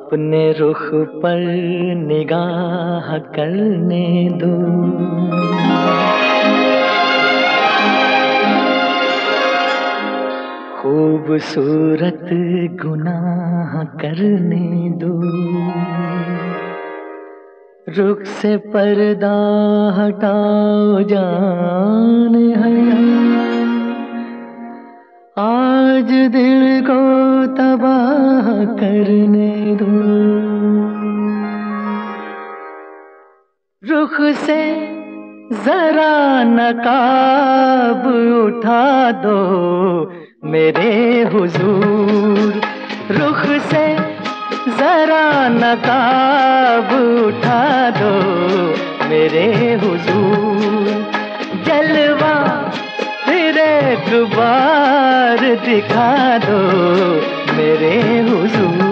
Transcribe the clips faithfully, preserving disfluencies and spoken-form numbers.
अपने रुख पर निगाह करने दो, खूबसूरत गुनाह करने दो। रुख से पर्दा हटाओ जान हया, आज दिल को तबाह करने दो। रुख से जरा नकाब उठा दो मेरे हुजूर, रुख से जरा नकाब उठा दो मेरे हुजूर। जलवा फिर एक बार दिखा दो मेरे हुजूर।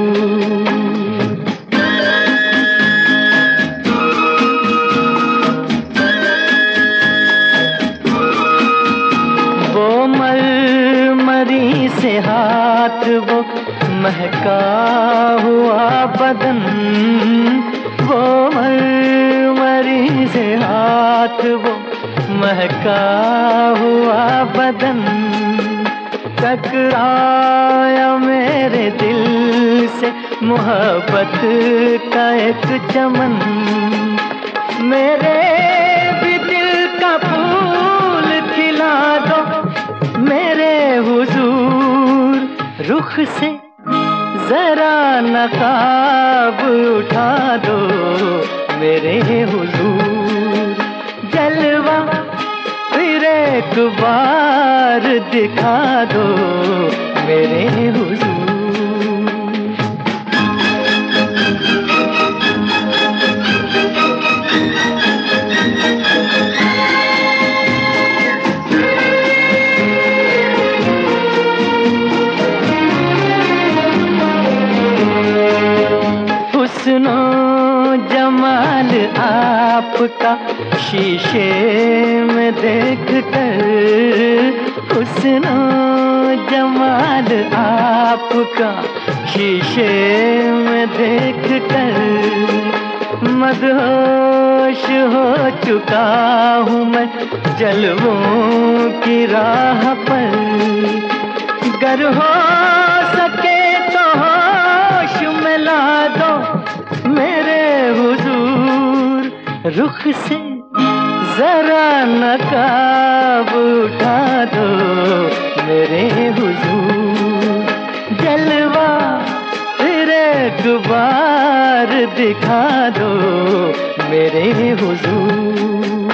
वो मरमरी से हाथ, वो महका हुआ बदन, वो मरमरी से हाथ, वो महका हुआ बदन, टकराया मेरे दिल से मोहब्बत का एक चमन। मेरे भी दिल का फूल खिला दो मेरे हुजूर, रुख से जरा नकाब उठा दो मेरे हुजूर। जलवा फिर एक बार दिखा दो मेरे हुजूर। हुस्नो जमाल आपका शीशे में देख कर, हुस्नो जमाल आपका शीशे में देख कर, मदहोश हो चुका हूँ मैं जलवों की राह पर। गर हो सके तो होश में ला दो मेरे हुजूर, रुख से जरा नकाब उठा दो मेरे हुजूर। जलवा फिर एक बार दिखा दो मेरे हुजूर।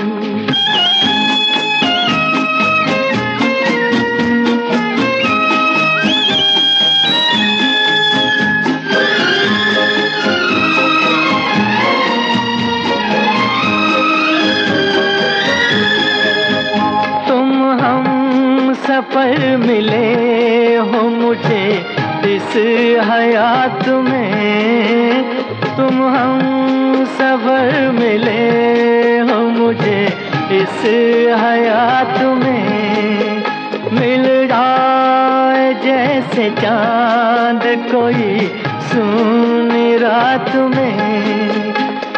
सफर मिले हो मुझे इस हयात में, तुम हम सफर मिले हो मुझे इस हयात में। मिल जाए जैसे चांद कोई सूनी रात में,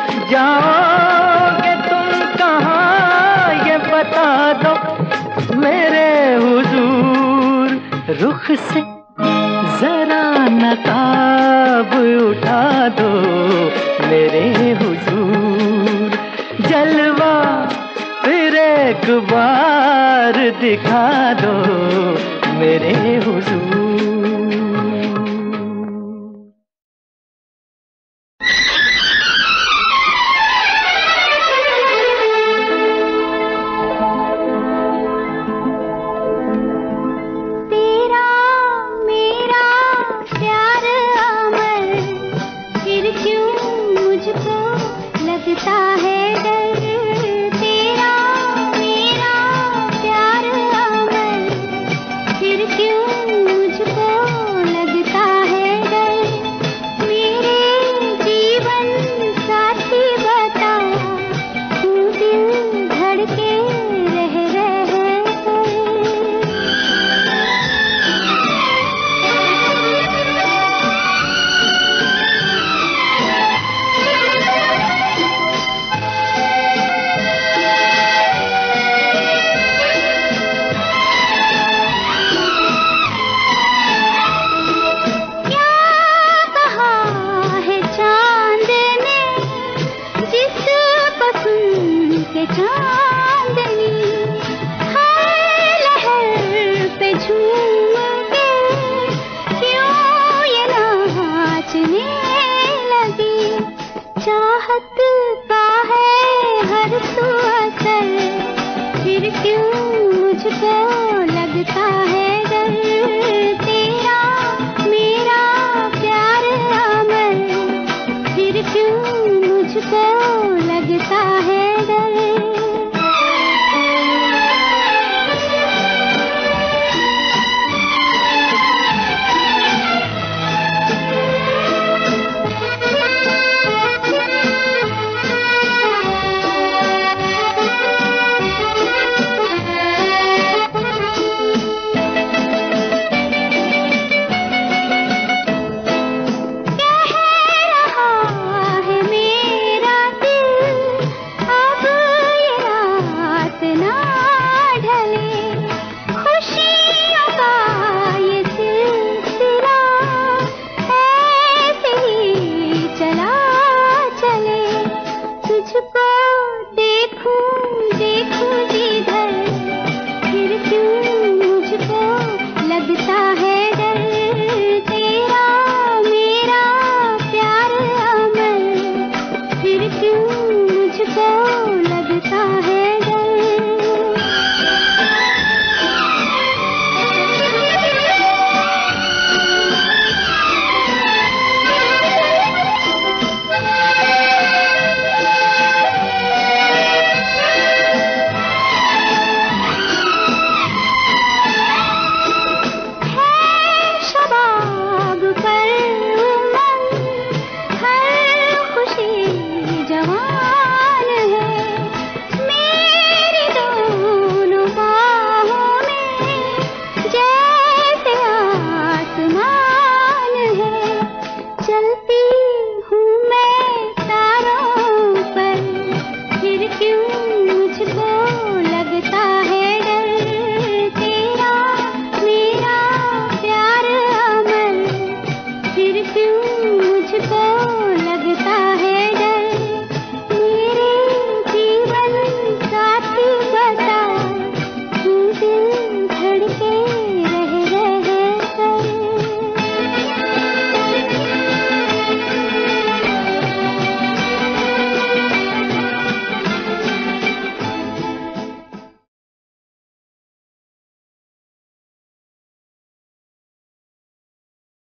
जाओगे तुम कहाँ ये बता दो मेरे हुजूर, रुख से जरा नकाब उठा दो मेरे हुजूर। जलवा फिर एक बार दिखा दो मेरे हुजूर।